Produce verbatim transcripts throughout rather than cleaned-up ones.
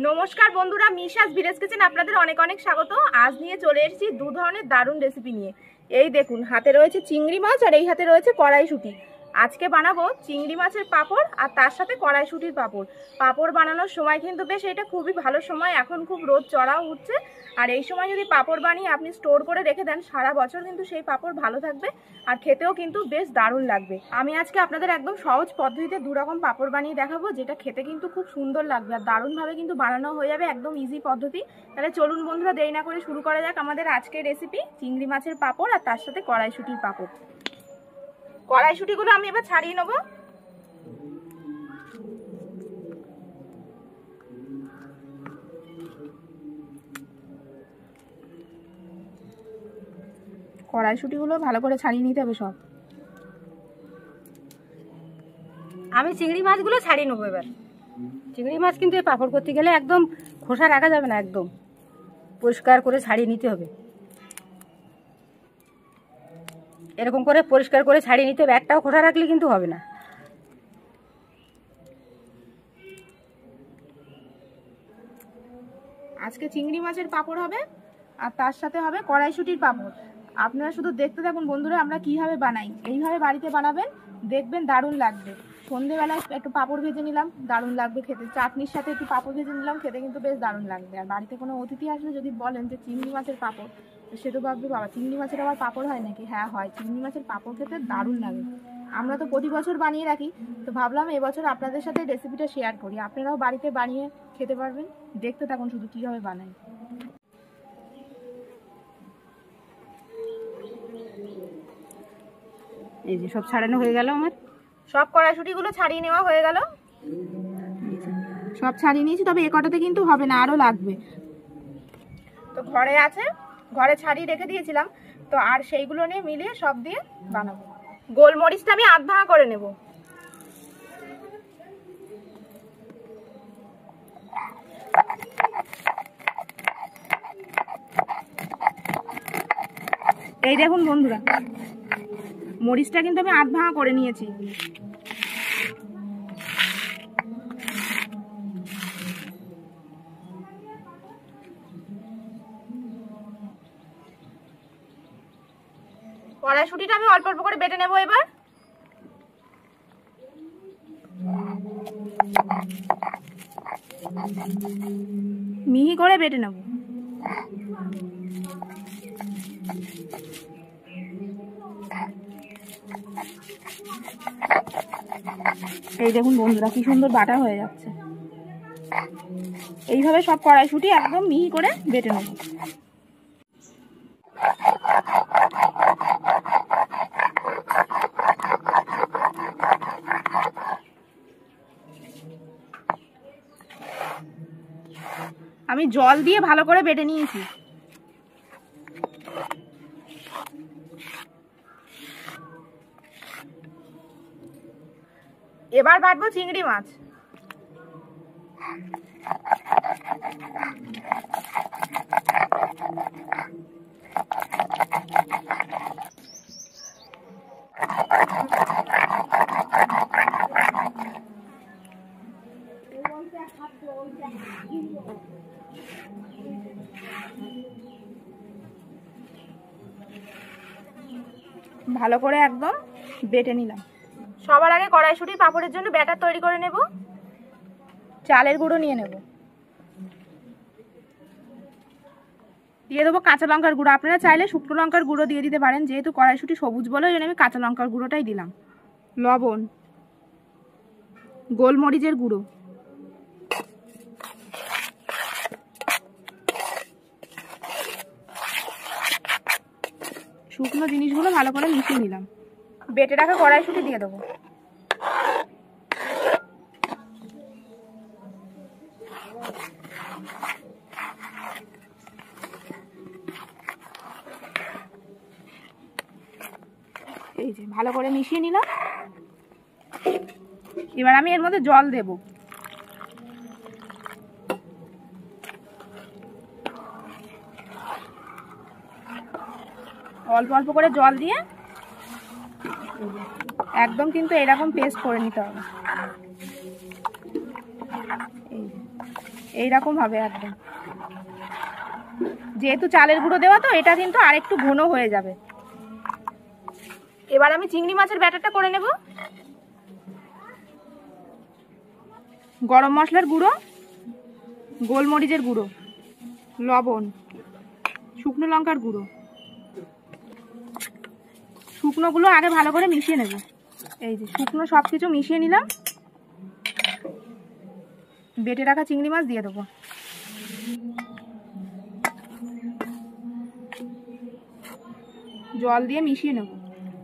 নমস্কার বন্ধুরা, মিশাস village kitchen আপনাদের অনেক অনেক স্বাগত। আজ নিয়ে চলে এসেছি দু ধরনের দারুণ রেসিপি নিয়ে। এই দেখুন, হাতে রয়েছে চিংড়ি মাছ আর এই হাতে রয়েছে কড়াইশুঁটি। আজকে বানাবো চিংড়ি মাছের পাঁপড় আর তার সাথে কড়াইশুঁটির পাঁপড়। পাঁপড় বানানোর সময় কিন্তু বেশ এটা খুবই ভালো সময়, এখন খুব রোদ চড়াও উঠছে। আর এই সময় যদি পাঁপড় বানিয়ে আপনি স্টোর করে রেখে দেন, সারা বছর কিন্তু সেই পাঁপড় ভালো থাকবে আর খেতেও কিন্তু বেশ দারুণ লাগবে। আমি আজকে আপনাদের একদম সহজ পদ্ধতিতে দু রকম পাঁপড় বানিয়ে দেখাবো, যেটা খেতে কিন্তু খুব সুন্দর লাগবে আর দারুণভাবে কিন্তু বানানো হয়ে যাবে, একদম ইজি পদ্ধতি। তাহলে চলুন বন্ধুরা, দেরি না করে শুরু করা যাক আমাদের আজকের রেসিপি, চিংড়ি মাছের পাঁপড় আর তার সাথে কড়াইশুঁটির পাঁপড়। কড়াইশুঁটিগুলো আমি এবার ছাড়িয়ে নেবো। কড়াইশুঁটিগুলো ভালো করে ছাড়িয়ে নিতে হবে সব। আমি চিংড়ি মাছগুলো ছাড়িয়ে নেবো এবার। চিংড়ি মাছ কিন্তু এই পাঁপড় করতে গেলে একদম খোসা রাখা যাবে না, একদম পরিষ্কার করে ছাড়িয়ে নিতে হবে। এরকম করে পরিষ্কার করে ছাড়িয়ে নিতে হবে, একটাও খোসা রাখলে কিন্তু হবে না। আজকে চিংড়ি মাছের পাঁপড় হবে আর তার সাথে হবে কড়াইশুঁটির পাঁপড়। আপনারা শুধু দেখতে থাকুন বন্ধুরা, আমরা কিভাবে বানাই। এইভাবে বাড়িতে বানাবেন, দেখবেন দারুণ লাগবে। সন্ধেবেলায় একটু পাঁপড় ভেজে নিলাম, দারুণ লাগবে খেতে। চাটনির সাথে একটু পাঁপড় ভেজে নিলাম, খেতে কিন্তু বেশ দারুণ লাগবে। আর বাড়িতে কোনো অতিথি আসলে যদি বলেন যে চিংড়ি মাছের পাঁপড়, তো সে তো ভাববে বাবা চিংড়ি মাছের আবার পাঁপড় হয় নাকি। হ্যাঁ হয়, চিংড়ি মাছের পাঁপড় খেতে দারুণ লাগে। আমরা তো প্রতি বছর বানিয়ে রাখি, তো ভাবলাম এবছর আপনাদের সাথে রেসিপিটা শেয়ার করি, আপনারাও বাড়িতে বানিয়ে খেতে পারবেন। দেখতে থাকুন শুধু কীভাবে বানাই। এই যে সব ছাড়ানো হয়ে গেল, আমার সব কড়াইশুঁটিগুলো ছাড়িয়ে নেওয়া হয়ে গেল। সব ছাড়িয়ে নিয়েছি, তবে এ কটাতে কিন্তু হবে না, আরও লাগবে। তো ঘরে আছে, ঘরে ছাড়িয়ে রেখে দিয়েছিলাম, তো আর সেইগুলো নিয়ে মিলিয়ে সব দিয়ে বানাবো। গোলমরিচটা আমি আধ ভাঙা করে নেব। এই দেখুন বন্ধুরা, মরিচটা কিন্তু আমি আধ ভাঙা করে নিয়েছি। কড়াইশুঁটিটা আমি অল্প অল্প করে বেটে নেব এবার। মিহি করে বেটে নেব। এই দেখুন বন্ধুরা, কি সুন্দর বাটা হয়ে যাচ্ছে। এইভাবে সব কড়াইশুঁটি একদম মিহি করে বেটে নেব। আমি জল দিয়ে ভালো করে বেটে নিয়েছি। এবার বাটবো চিংড়ি মাছ। ভালো করে একদম বেটে নিলাম। সবার আগে কড়াইশুঁটির পাঁপড়ের জন্য ব্যাটার তৈরি করে নেব। চালের গুঁড়ো নিয়ে নেব, দিয়ে দেবো কাঁচা লঙ্কার গুঁড়ো। আপনারা চাইলে শুকনো লঙ্কার গুঁড়ো দিয়ে দিতে পারেন, যেহেতু কড়াইশুঁটি সবুজ বলে ওই জন্য আমি কাঁচা লঙ্কার গুঁড়োটাই দিলাম। লবণ, গোলমরিচের গুঁড়ো, শুকনো জিনিসগুলো ভালো করে মিশিয়ে নিলাম। বেটে রাখা কড়াইশুঁটি দিয়ে দেবো। এই যে ভালো করে মিশিয়ে নিলাম। এবার আমি এর মধ্যে জল দেব। অল্প অল্প করে জল দিয়ে একদম কিন্তু এরকম পেস্ট করে নিতে হবে। এইরকম হবে একদম। যেহেতু চালের গুঁড়ো দেওয়া তো এটা কিন্তু আরেকটু ঘন হয়ে যাবে। এবার আমি চিংড়ি মাছের ব্যাটারটা করে নেব। গরম মশলার গুঁড়ো, গোলমরিচের গুঁড়ো, লবণ, শুকনো লঙ্কার গুঁড়ো, শুকনোগুলো আগে ভালো করে মিশিয়ে নেব। এই যে শুকনো সব কিছু মিশিয়ে নিলাম। বেটে রাখা চিংড়ি মাছ দিয়ে দেবো। জল দিয়ে মিশিয়ে নেব।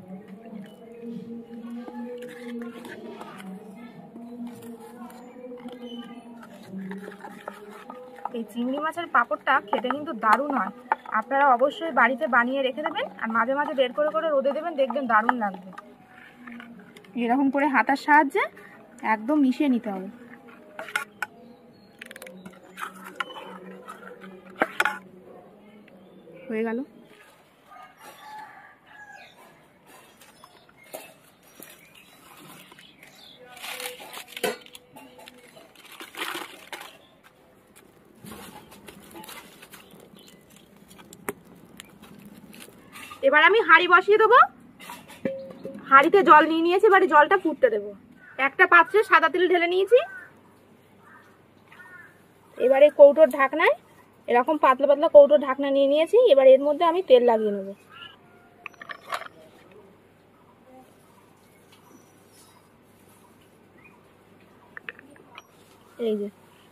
এই চিংড়ি মাছের পাঁপড়টা খেতে কিন্তু দারুণ হয়। আপনারা অবশ্যই বাড়িতে বানিয়ে রেখে দেবেন আর মাঝে মাঝে বের করে করে রোদে দেবেন, দেখবেন দারুণ লাগবে। এরকম করে হাতার সাহায্যে একদম মিশিয়ে নিতে হবে। হয়ে গেল। এবার আমি হাঁড়ি বসিয়ে দেবো। হাঁড়িতে জল নিয়ে নিয়েছি, এবারে জলটা ফুটতে দেবো। একটা পাত্রে সাদা তেল ঢেলে নিয়েছি। এবারে কৌটোর ঢাকনায়, এরকম পাতলা পাতলা কৌটোর ঢাকনা নিয়ে নিয়েছি। এবার এর মধ্যে আমি তেল লাগিয়ে নেব। এই যে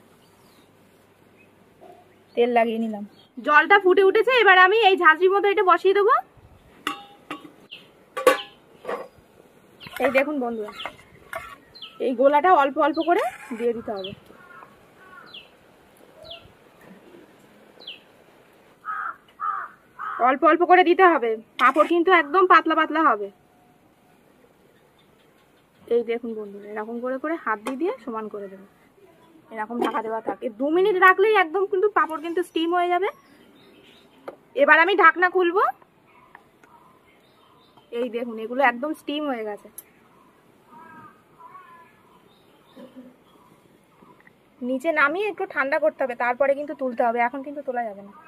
তেল লাগিয়ে নিলাম। জলটা ফুটে উঠেছে, এবার আমি এই ঝাঁঝরির মধ্যে এটা বসিয়ে দেবো। এই দেখুন বন্ধুরা, এই গোলাটা অল্প অল্প করে দিয়ে দিতে হবে। অল্প অল্প করে দিতে হবে, পাঁপড় কিন্তু একদম পাতলা পাতলা হবে। এই দেখুন বন্ধুরা, এরকম করে করে হাত দিয়ে দিয়ে সমান করে দেবো। এরকম ঢাকা দেওয়া থাকে, দু মিনিট রাখলেই একদম কিন্তু পাঁপড় কিন্তু স্টিম হয়ে যাবে। এবার আমি ঢাকনা খুলবো। এই দেখুন এগুলো একদম স্টিম হয়ে গেছে। নিচে নামিয়ে একটু ঠান্ডা করতে হবে, তারপরে কিন্তু তুলতে হবে, এখন কিন্তু তোলা যাবে না।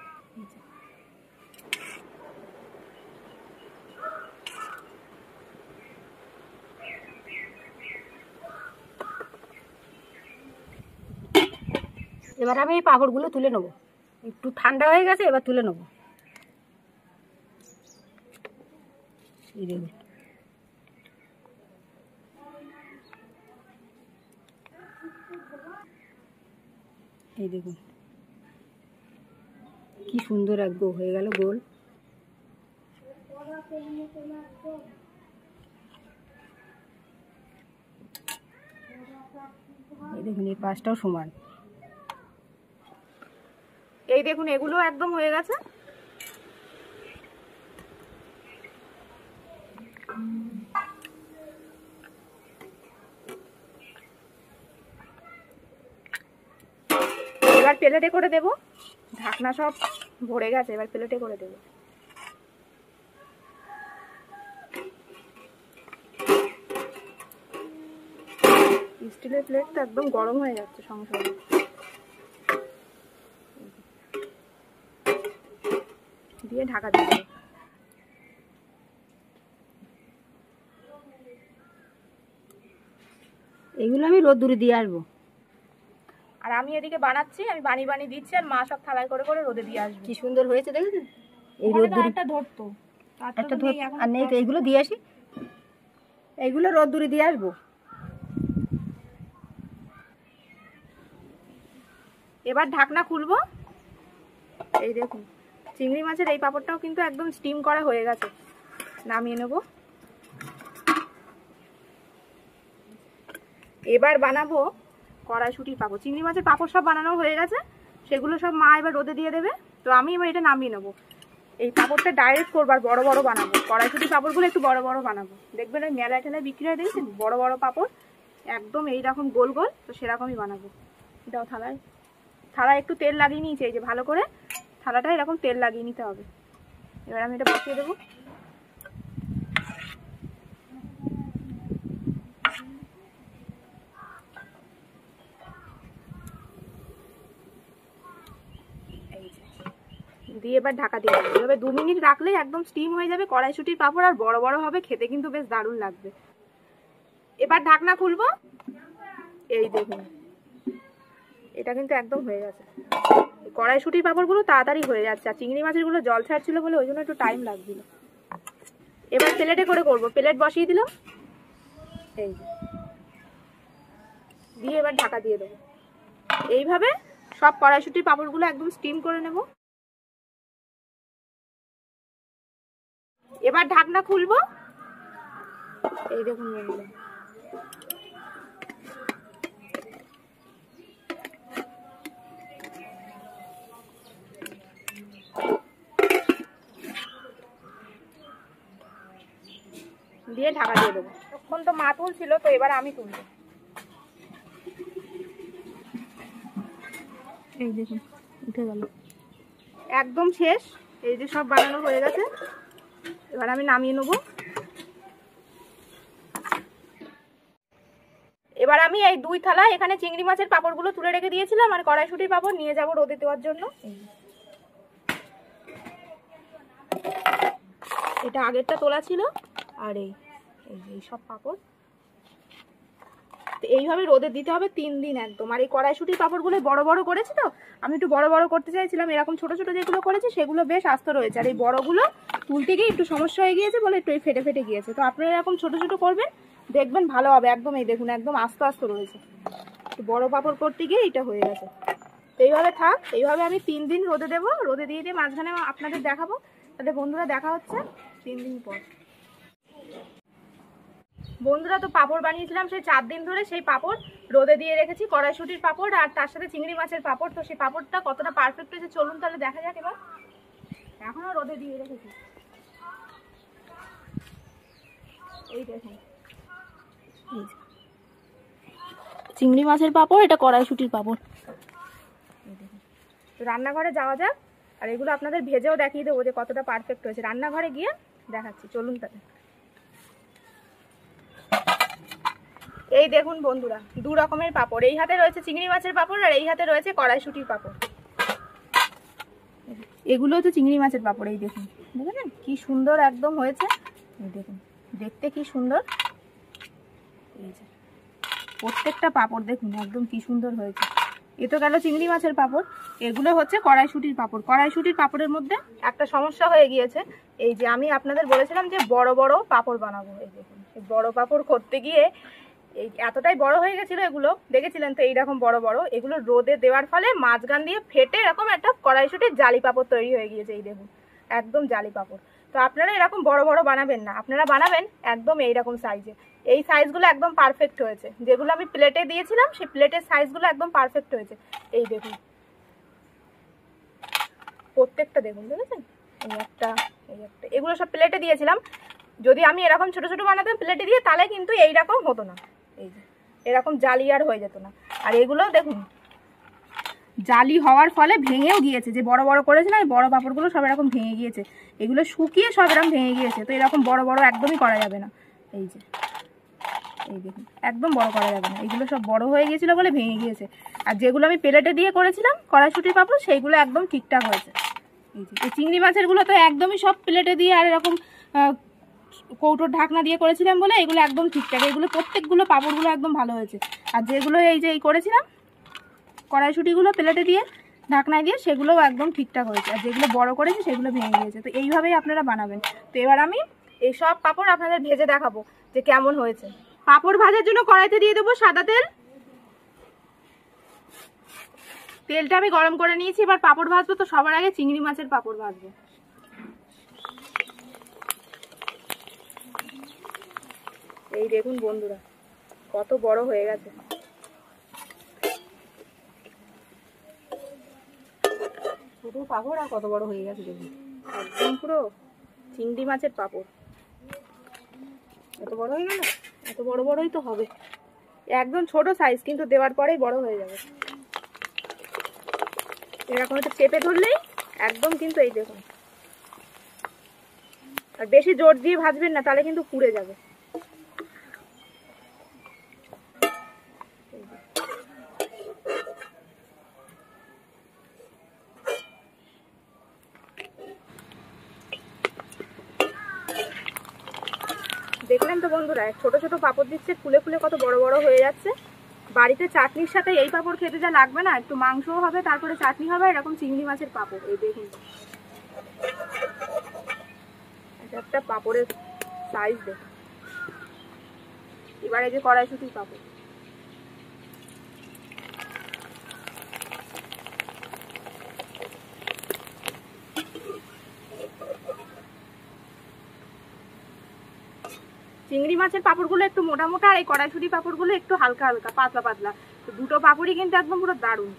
এবার আমি এই পাঁপড়গুলো তুলে নেবো। একটু ঠান্ডা হয়ে গেছে, এবার তুলে নেবো। এই দেখুন, এই দেখুন কি সুন্দর একদম হয়ে গেল গোল। এই দেখুন এই পাশটাও সমান। এই দেখুন এগুলো একদম হয়ে গেছে। এবার প্লেটে করে দেব। ঢাকনা সব ভরে গেছে, এবার প্লেটে করে দেব। স্টিলের প্লেট তো একদম গরম হয়ে যাচ্ছে সঙ্গে সঙ্গে। দিয়ে ঢাকা দিয়ে দেব। এইগুলো আমি রোদ্দুরে দিয়ে আসবো। আর আমি এদিকে বানাচ্ছি, আমি বানিয়ে বানিয়ে দিচ্ছি, আর মা সব থালায় করে করে রোদে দিয়ে আসবে। কি সুন্দর হয়েছে দেখেছেন? এই ওখানে তো রোদ্দুরে একটা ধরতো, একটা ধর আর নেই তো, এইগুলো দিয়ে আসি। এইগুলো রোদ্দুরে দিয়ে আসবো। এবার ঢাকনা খুলবো। এই দেখুন চিংড়ি মাছের এই পাঁপড়টাও কিন্তু একদম স্টিম করা হয়ে গেছে। নামিয়ে নেব। এবার বানাবো কড়াইশুঁটির পাঁপড়। চিংড়ি মাছের পাঁপড় সব বানানো হয়ে গেছে, সেগুলো সব মা এবার রোদে দিয়ে দেবে। তো আমি এবার এটা নামিয়ে নেবো। এই পাঁপড়টা ডাইরেক্ট করবো আর বড় বড় বানাবো। কড়াইশুঁটি পাঁপড়গুলো একটু বড় বড় বানাবো। দেখবেন ওই মেলায় ঠেলায় বিক্রি হয়, দেখেছেন বড় বড় পাঁপড় একদম এইরকম গোল গোল, তো সেরকমই বানাবো। দাও থালায়, থালায় একটু তেল লাগিয়ে নিয়েছি। এই যে ভালো করে থালাটা এরকম তেল লাগিয়ে নিতে হবে। এবার আমি এটা বসিয়ে দেবো। দিয়ে এবার ঢাকা দিয়ে দেবো। এভাবে দু মিনিট রাখলেই একদম স্টিম হয়ে যাবে কড়াইশুঁটির পাঁপড়, আর বড় বড় হবে, খেতে কিন্তু বেশ দারুণ লাগবে। এবার ঢাকনা খুলবো, এই দেখুন এটা কিন্তু একদম হয়ে গেছে। কড়াইশুঁটির পাঁপড়গুলো তাড়াতাড়ি হয়ে যাচ্ছে, আর চিংড়ি মাছের গুলো জল ছাড়ছিল বলে ওই জন্য একটু টাইম লাগছিল। এবার প্লেটে করে করব, প্লেট বসিয়ে দিলাম, এই দিয়ে এবার ঢাকা দিয়ে দেবো। এইভাবে সব কড়াইশুঁটির পাঁপড়গুলো একদম স্টিম করে নেব। এবার ঢাকনা খুলবো, এই দেখুন বন্ধুরা দিয়ে ঢাকা দিয়ে দেবো। তখন তো মা তুলছিল, তো এবার আমি তুলবো। এই দেখুন উঠে গেল, একদম শেষ। এই যে সব বানানো হয়ে গেছে, এবার আমি নামিয়ে নেবো। এবার আমি এই দুই থালা এখানে চিংড়ি মাছের পাঁপড়গুলো তুলে রেখে দিয়েছিলাম, আর কড়াইশুঁটির পাঁপড় নিয়ে যাবো রোদে দেওয়ার জন্য। এটা আগেরটা তোলা ছিল, আর এই এই সব পাঁপড় এইভাবে রোদে দিতে হবে তিন দিন একদম। আর এই কড়াইশুঁটির পাঁপড়গুলো বড় বড় করেছি, তো আমি একটু বড় বড় করতে চাইছিলাম, এরকম ছোট ছোট যেগুলো করেছি সেগুলো বেশ আস্ত রয়েছে, আর এই বড়গুলো তুলতে গিয়ে একটু সমস্যা হয়ে গিয়েছে বলে একটু ফেটে ফেটে গিয়েছে। তো আপনারা এরকম ছোট ছোট করবেন, দেখবেন ভালো হবে। একদম এই দেখুন একদম আস্ত আস্ত রয়েছে, বড় পাঁপড় করতে গিয়ে এইটা হয়ে গেছে। এইভাবে থাক, এইভাবে আমি তিন দিন রোদে দেবো। রোদে দিয়ে দিয়ে মাঝখানে আপনাদের দেখাবো। তাহলে বন্ধুরা দেখা হচ্ছে তিন দিন পর। বন্ধুরা তো পাঁপড় বানিয়েছিলাম সেই চার দিন ধরে, সেই পাঁপড় রোদে দিয়ে রেখেছি, কড়াইশুঁটির পাঁপড় আর তার সাথে চিংড়ি মাছের পাঁপড়। তো সেই পাঁপড়টা কতটা পারফেক্ট হয়েছে চলুন তাহলে দেখা যাক। এবার এখনো রোদে দিয়ে রেখেছি, এই দেখুন চিংড়ি মাছের পাঁপড়, এটা কড়াইশুঁটির পাঁপড়। রান্নাঘরে যাওয়া যাক, আর এগুলো আপনাদের ভেজেও দেখিয়ে দেবো যে কতটা পারফেক্ট হয়েছে। রান্নাঘরে গিয়ে দেখাচ্ছি, চলুন তাহলে। এই দেখুন বন্ধুরা দু রকমের পাঁপড়, এই হাতে রয়েছে চিংড়ি মাছের পাঁপড়, আর এই হাতে রয়েছে কড়াইশুঁটির পাঁপড়। এগুলো তো চিংড়ি মাছের পাঁপড়, এই দেখুন দেখেছেন কি সুন্দর একদম হয়েছে। এই দেখুন দেখতে কি সুন্দর, এই যে প্রত্যেকটা পাঁপড় দেখুন একদম কি সুন্দর হয়েছে। এ তো গেল চিংড়ি মাছের পাঁপড়, এগুলো হচ্ছে কড়াইশুঁটির পাঁপড়। কড়াইশুঁটির পাঁপড়ের মধ্যে একটা সমস্যা হয়ে গিয়েছে, এই যে আমি আপনাদের বলেছিলাম যে বড় বড় পাঁপড় বানাবো। এই দেখুন বড় পাঁপড় করতে গিয়ে এই এতটাই বড় হয়ে গেছিলো, এগুলো দেখেছিলেন তো এইরকম বড় বড়, এগুলো রোদে দেওয়ার ফলে মাঝখান দিয়ে ফেটে এরকম একটা কড়াইশুঁটির জালি পাঁপড় তৈরি হয়ে গিয়েছে। এই দেখুন একদম জালি পাঁপড়। তো আপনারা এরকম বড় বড় বানাবেন না, আপনারা বানাবেন একদম এইরকম সাইজে। এই সাইজগুলো একদম পারফেক্ট হয়েছে, যেগুলো আমি প্লেটে দিয়েছিলাম সেই প্লেটের সাইজগুলো একদম পারফেক্ট হয়েছে। এই দেখুন প্রত্যেকটা দেখুন, দেখেছেন এই একটা এই একটা, এগুলো সব প্লেটে দিয়েছিলাম। যদি আমি এরকম ছোট ছোট বানাতাম প্লেটে দিয়ে, তাহলে কিন্তু এইরকম হতো না, এই যে এরকম জালি আর হয়ে যেত না। আর এগুলো দেখুন জালি হওয়ার ফলে ভেঙেও গিয়েছে, যে বড় বড় করেছিলাম এই বড় পাঁপড়গুলো সব এরকম ভেঙে গিয়েছে, এগুলো শুকিয়ে সব এরকম ভেঙে গিয়েছে। তো এরকম বড় বড় একদমই করা যাবে না, এই যে এই দেখুন একদম বড় করা যাবে না, এগুলো সব বড় হয়ে গিয়েছিল বলে ভেঙে গিয়েছে। আর যেগুলো আমি প্লেটে দিয়ে করেছিলাম কড়াইশুঁটির পাঁপড়, সেইগুলো একদম ঠিকঠাক হয়েছে। এই যে এই চিংড়ি মাছেরগুলো তো একদমই সব প্লেটে দিয়ে আর এরকম কৌটোর ঢাকনা দিয়ে করেছিলাম বলে এগুলো একদম ঠিকঠাক, এগুলো প্রত্যেকগুলো পাঁপড়গুলো একদম ভালো হয়েছে। আর যেগুলো এই যে এই করেছিলাম কড়াইশুঁটিগুলো প্লেটে দিয়ে ঢাকনায় দিয়ে, সেগুলোও একদম ঠিকঠাক হয়েছে। আর যেগুলো বড় করেছি সেগুলো ভেঙে গিয়েছে। তো এইভাবেই আপনারা বানাবেন। তো এবার আমি এই সব পাঁপড় আপনাদের ভেজে দেখাবো যে কেমন হয়েছে। পাঁপড় ভাজার জন্য কড়াইতে দিয়ে দেবো সাদা তেল, তেলটা আমি গরম করে নিয়েছি। এবার পাঁপড় ভাজবো, তো সবার আগে চিংড়ি মাছের পাঁপড় ভাজবো। এই দেখুন বন্ধুরা কত বড় হয়ে গেছে, পুরো পাঁপড় আর কত বড় হয়ে গেছে দেখুন, একদম পুরো চিংড়ি মাছের পাঁপড়। এত বড় হয়ে গেল, এত বড় বড়ই তো হবে, একদম ছোট সাইজ কিন্তু দেওয়ার পরেই বড় হয়ে যাবে। এরকম একটু চেপে ধরলেই একদম কিন্তু এই দেখুন, আর বেশি জোর দিয়ে ভাজবেন না, তাহলে কিন্তু পুড়ে যাবে। দেখলেন তো বন্ধুরা, ছোট ছোট পাপড় দিচ্ছে, ফুলে ফুলে কত বড় বড় হয়ে যাচ্ছে। বাড়িতে চাটনির সাথে এই পাপড় খেতে যা লাগবে না, একটু মাংসও হবে, তারপরে চাটনি হবে, এরকম চিংড়ি মাছের পাপড়। এই দেখুন একটা পাপড়ের সাইজ দেখুন। এবারে যে কড়াইশুটির পাপড়, চিংড়ি মাছের পাপড়গুলো একটু মোটা মোটা, আর এই কড়াইশুটি পাপড়গুলো একটু হালকা হালকা পাতলা পাতলা। তো দুটো পাপড়ই কিন্তু একদম পুরো দারুণ।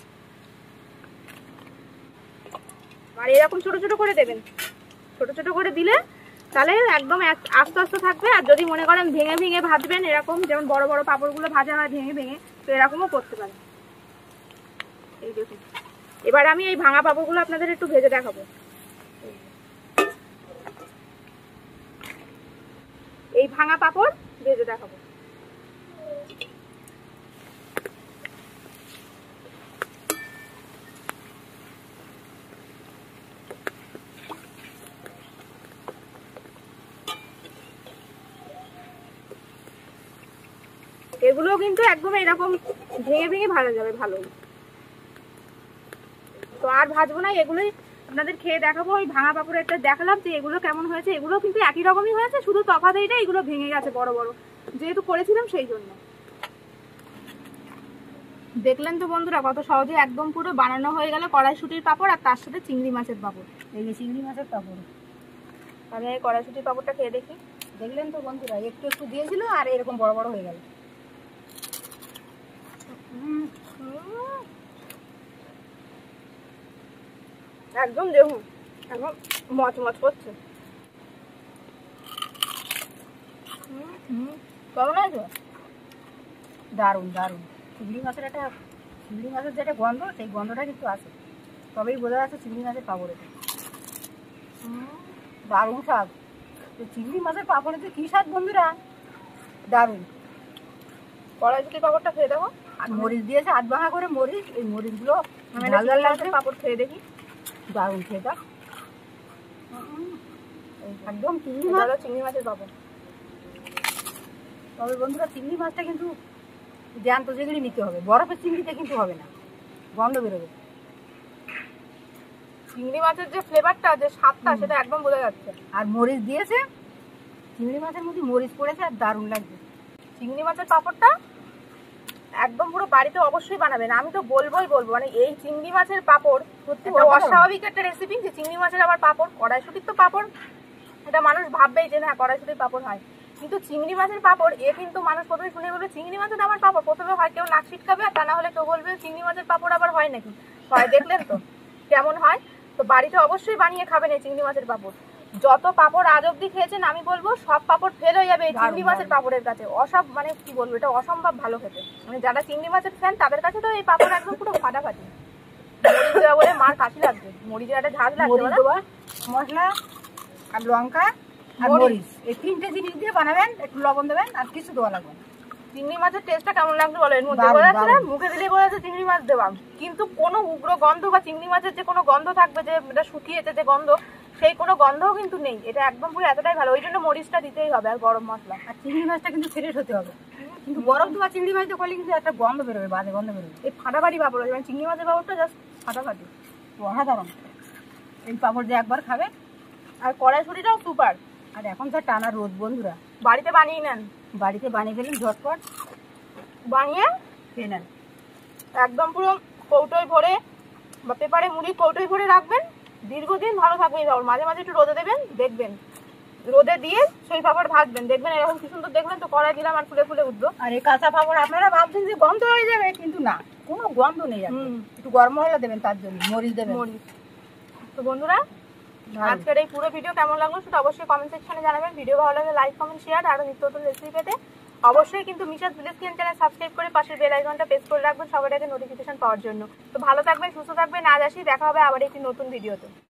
আর এরকম ছোট ছোট করে দেবেন, ছোট ছোট করে দিলে তাহলে একদম আস্তে আস্তে থাকবে। আর যদি মনে করেন ভেঙে ভেঙে ভাজবেন, এরকম যেমন বড় বড় পাপড়গুলো ভাজা হয় ভেঙে ভেঙে, তো এরকমও করতে পারেন। এই দেখুন, এবার আমি এই ভাঙা পাপড়গুলো আপনাদের একটু ভেজে দেখাবো। এই ভাঙা পাপড় ভেজে দেখাবো। এগুলো কিন্তু একদম এরকম ভেঙে ভেঙে ভাজা যাবে ভালো। তো আর ভাজবো না, এগুলোই আপনাদের খেয়ে দেখাবো। ওই ভাঙা পাপড় একটা দেখালাম যে এগুলো কেমন হয়েছে। এগুলো কিন্তু একই রকমই হয়েছে, শুধু তফাৎ এইটা এগুলো ভেঙে গেছে বড় বড়, যেহেতু করেছিলাম সেই জন্য। দেখলেন তো বন্ধুরা, কত সহজে একদম পুরো বানানো হয়ে গেল কড়াইশুটির পাপড়, আর তার সাথে চিংড়ি মাছের পাপড়। এই যে চিংড়ি মাছের পাপড়, আমি এই কড়াইশুটির পাপড়টা খেয়ে দেখি। দেখলেন তো বন্ধুরা, একটু একটু দিয়েছিল আর এরকম বড় বড় হয়ে গেল। একদম দেখুন, একদম মচমচ করছে। কেমন আছে? দারুণ দারুণ। চিংড়ি মাছের একটা চিংড়ি মাছের যেটা গন্ধ, সেই গন্ধটা কিন্তু আছে, তবেই বোঝা যাচ্ছে চিংড়ি মাছের পাপড়। এটা দারুণ স্বাদ। চিংড়ি মাছের পাপড়েতে কি স্বাদ বন্ধুরা, দারুণ। কড়াইশুটির পাপড়টা খেয়ে দেখো। আর মরিচ দিয়েছে আধ ভাঙা করে মরিচ, এই মরিচগুলো ঝাল ঝাল লাগছে। পাপড় খেয়ে দেখি, দারুণ খেতে একদম চিংড়ি মাছ, চিংড়ি মাছের পাপড়। তবে বন্ধুরা চিংড়ি মাছটা কিন্তু জ্যান্ত যেগুলি নিতে হবে, বরফের চিংড়িতে কিন্তু হবে না, গন্ধ বেরোবে। চিংড়ি মাছের যে ফ্লেভারটা, যে স্বাদটা, সেটা একদম বোঝা যাচ্ছে। আর মরিচ দিয়েছে, চিংড়ি মাছের মধ্যে মরিচ পড়েছে, আর দারুণ লাগবে। চিংড়ি মাছের পাপড়টা একদম পুরো বাড়িতে অবশ্যই বানাবেন। আমি তো বলবোই বলবো, মানে এই চিংড়ি মাছের পাপড় সত্যি অস্বাভাবিক একটা রেসিপি। যে চিংড়ি মাছের আবার পাপড়, কড়াইশুটির তো পাপড়, এটা মানুষ ভাববেই যে না কড়াইশুটির পাপড় হয়, কিন্তু চিংড়ি মাছের পাপড় এ কিন্তু মানুষ প্রথমে শুনে বলবে চিংড়ি মাছের আবার পাপড়। প্রথমে হয় কেউ নাক ছিটকাবে, আর তা না হলে কেউ বলবে চিংড়ি মাছের পাপড় আবার হয় নাকি। হয়, দেখলেন তো কেমন হয়। তো বাড়িতে অবশ্যই বানিয়ে খাবেন এই চিংড়ি মাছের পাপড়। যত পাপড় আজ অব্দি খেয়েছেন, আমি বলবো সব পাপড় ফেল হয়ে যাবে এই চিংড়ি মাছের পাপড়ের কাছে। অসব মানে কি বলবো, এটা অসম্ভব ভালো খেতে। মানে যারা চিংড়ি মাছের ফ্যান তাদের কাছে তো এই পাপড় একদম পুরো ফাটাফাটি। মরিচ দেওয়া বলে মার কাশি লাগবে, মরিচের একটা ঝাঁজ লাগবে, মশলা আর লঙ্কা আর মরিচ, এই তিনটে জিনিস দিয়ে বানাবেন। একটু লবণ দেবেন, আর কিছু দেওয়া লাগবে। চিংড়ি মাছের টেস্টটা কেমন লাগছে বলো। এর মধ্যে বোঝা যাচ্ছে না, মুখে দিলে বোঝা যাচ্ছে চিংড়ি মাছ দেওয়া, কিন্তু কোনো উগ্র গন্ধ বা চিংড়ি মাছের যে কোনো গন্ধ থাকবে, যে এটা শুকিয়েছে যে গন্ধ, সেই কোনো গন্ধও কিন্তু নেই। এটা একদম পুরো এতটাই ভালো। ওই জন্য মরিচটা দিতেই হবে, আর গরম মশলা। আর চিংড়ি মাছটা কিন্তু ফ্রেশ হতে হবে, কিন্তু বরফ দেওয়া চিংড়ি মাছ করলে কিন্তু একটা গন্ধ বেরোবে, বাজে গন্ধ বেরোবে। এই ফাটাফাটি পাপড়, মানে চিংড়ি মাছের পাপড়টা জাস্ট ফাটাফাটি, অসাধারণ। এই পাপড় যে একবার খাবে। আর কড়াইশুটিটাও সুপার। আর এখন যা টানা রোদ বন্ধুরা, বাড়িতে বানিয়ে নেন, বাড়িতে বানিয়ে ফেলেন ঝটপট, বানিয়ে খেয়ে নেন। একদম পুরো কৌটোয় ভরে বা পেপারে মুড়ি কৌটোয় ভরে রাখবেন, দীর্ঘদিন ভালো থাকবে এই পাপড়। মাঝে মাঝে একটু রোদে দেবেন, দেখবেন রোদে দিয়ে সেই পাপড় ভাজবেন, দেখবেন এরকম কি সুন্দর। দেখবেন তো কড়াই দিলাম আর ফুলে ফুলে উঠলো। আর এই কাঁচা পাপড় আপনারা ভাবছেন যে গন্ধ হয়ে যাবে, কিন্তু না, কোনো গন্ধ নেই। একটু গরম মশলা দেবেন, তার জন্য মরিচ দেবেন। মরিচ। তো বন্ধুরা, আজকের এই পুরো ভিডিও কেমন লাগলো সেটা অবশ্যই কমেন্ট সেকশনে জানাবেন। ভিডিও ভালো লাগলে লাইক কমেন্ট শেয়ার, আরো নিত্য নতুন রেসিপি পেতে অবশ্যই কিন্তু Misha's village kitchen channel subscribe করে পাশের বেল আইকনটা প্রেস করে রাখবেন সবার আগে নোটিফিকেশন পাওয়ার জন্য। তো ভালো থাকবেন, সুস্থ থাকবেন। আজ আসি, দেখা হবে আবার একটি নতুন ভিডিওতে।